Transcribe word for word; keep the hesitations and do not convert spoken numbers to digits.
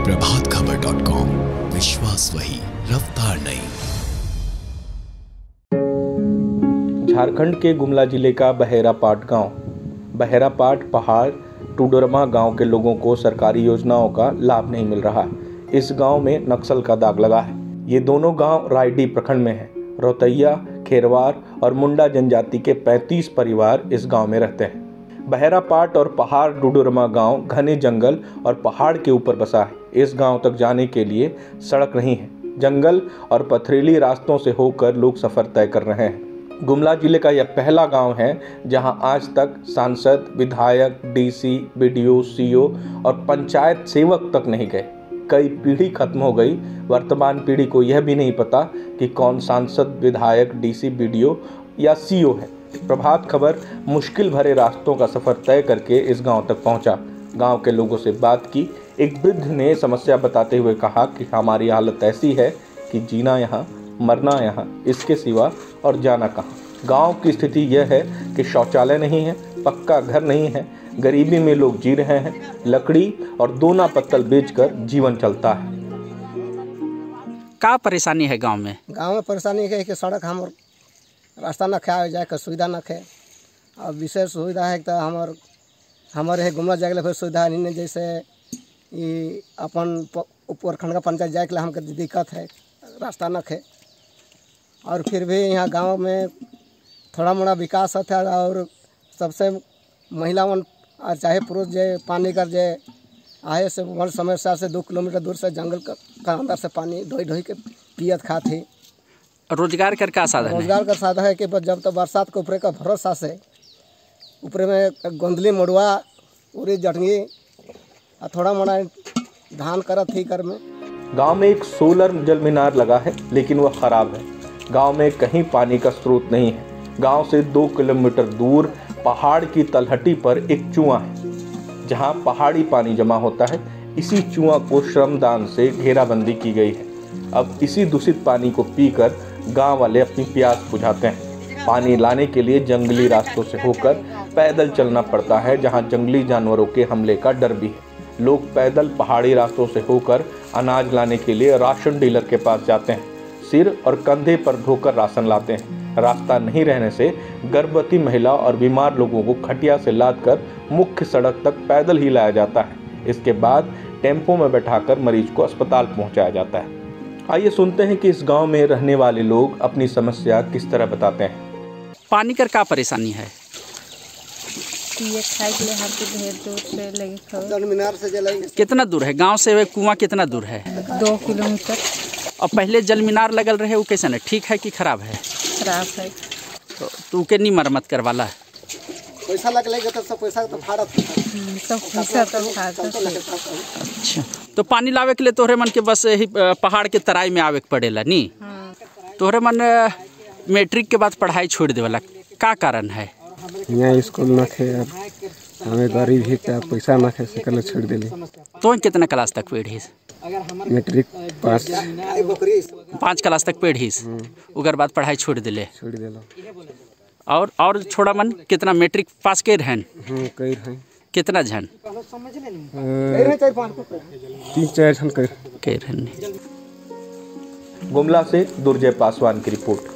Prabhat Khabar dot com, विश्वास वही, रफ्तार नहीं। झारखंड के गुमला जिले का बहेरापाट गांव। बहेरापाट पहाड़ टूडरमा गांव के लोगों को सरकारी योजनाओं का लाभ नहीं मिल रहा। इस गांव में नक्सल का दाग लगा है। ये दोनों गांव रायडीह प्रखंड में हैं। रोतैया, खेरवार और मुंडा जनजाति के पैंतीस परिवार इस गांव में रहते हैं। बहेरापाट और पहाड़ टूडरमा गांव घने जंगल और पहाड़ के ऊपर बसा है। इस गांव तक जाने के लिए सड़क नहीं है। जंगल और पथरीली रास्तों से होकर लोग सफर तय कर रहे हैं। गुमला जिले का यह पहला गांव है जहां आज तक सांसद, विधायक, डीसी, बीडीओ, सीओ और पंचायत सेवक तक नहीं गए। कई पीढ़ी खत्म हो गई। वर्तमान पीढ़ी को यह भी नहीं पता कि कौन सांसद, विधायक, डीसी, बीडीओ या सीओ है। प्रभात खबर मुश्किल भरे रास्तों का सफर तय करके इस गांव तक पहुंचा। गांव के लोगों से बात की। एक वृद्ध ने समस्या बताते हुए कहा कि हमारी हालत ऐसी है कि जीना यहाँ, मरना यहाँ, इसके सिवा और जाना कहाँ। गांव की स्थिति यह है कि शौचालय नहीं है, पक्का घर नहीं है, गरीबी में लोग जी रहे हैं। लकड़ी और दोना पत्तल बेचकर जीवन चलता है। क्या परेशानी है गांव में? गांव में परेशानी है कि सड़क हम रास्ता न खे जाए के सुविधा न खे। और विशेष सुविधा है तो हमार हमारे गुमला जाए फिर सुविधा नहीं, जैसे ये अपन प्रखंड का पंचायत जाए के लिए हमको दिक्कत है, रास्ता न खे। और फिर भी यहाँ गांव में थोड़ा मोड़ा विकास होता है। और सबसे महिला मन और चाहे पुरुष जे पानी कर जे आए से बड़ समस्या से दो किलोमीटर दूर से जंगल का अंदर से पानी ढोई ढोई के पियत खाती। रोजगार कर का साधन रोजगार का साधन है कि जब तो बरसात के ऊपर का भरोसा से ऊपर में गोंदली, मड़ुआ, उरी, जटंगी और थोड़ा मोड़ा धान करत थी कर में। गांव में एक सोलर जल मीनार लगा है, लेकिन वह खराब है। गांव में कहीं पानी का स्रोत नहीं है। गांव से दो किलोमीटर दूर पहाड़ की तलहटी पर एक कुआं है जहां पहाड़ी पानी जमा होता है। इसी कुआं को श्रमदान से घेराबंदी की गई है। अब इसी दूषित पानी को पीकर गांव वाले अपनी प्यास बुझाते हैं। पानी लाने के लिए जंगली रास्तों से होकर पैदल चलना पड़ता है, जहां जंगली जानवरों के हमले का डर भी है। लोग पैदल पहाड़ी रास्तों से होकर अनाज लाने के लिए राशन डीलर के पास जाते हैं। सिर और कंधे पर ढोकर राशन लाते हैं। रास्ता नहीं रहने से गर्भवती महिला और बीमार लोगों को खटिया से लादकर मुख्य सड़क तक पैदल ही लाया जाता है। इसके बाद टेम्पो में बैठाकर मरीज को अस्पताल पहुंचाया जाता है। आइए सुनते हैं कि इस गांव में रहने वाले लोग अपनी समस्या किस तरह बताते हैं। पानी कर क्या परेशानी है? ये खाए के लिए हमको ढेर दूर से लगे। जल मीनार से जल कितना दूर है गांव से? कुआं कितना दूर है? दो किलोमीटर। और पहले जल मीनार लगल रहे, वो कैसा है, ठीक है कि खराब है? खराब है। तो तू के नहीं मरम्मत करवाला? पैसा लग लेगा तो सब पैसा तो फाड़त सब पैसा तो फाड़त। अच्छा, तो पानी लावे के लिए तोहरे मन के बस यही पहाड़ के तराई में आवे के पड़ेला नी? तोहरे मन मैट्रिक के बाद पढ़ाई छोड़ देवला, का कारण है? यहाँ स्कूल न थे, हमें गरीब ही क्या पैसा न थे, सकल छोड़ दिली। तो कितना क्लास तक पढ़ी? मैट्रिक पास पाँच क्लास तक पढ़ी, उगर बाद पढ़ाई छोड़ दिले। छोड़ दिला। और और छोड़ा मन कितना मैट्रिक पास कर हैं? कई हैं। कितना झन? तीन चार झन कर कर हैं। गुमला से दुर्जय पासवान की रिपोर्ट।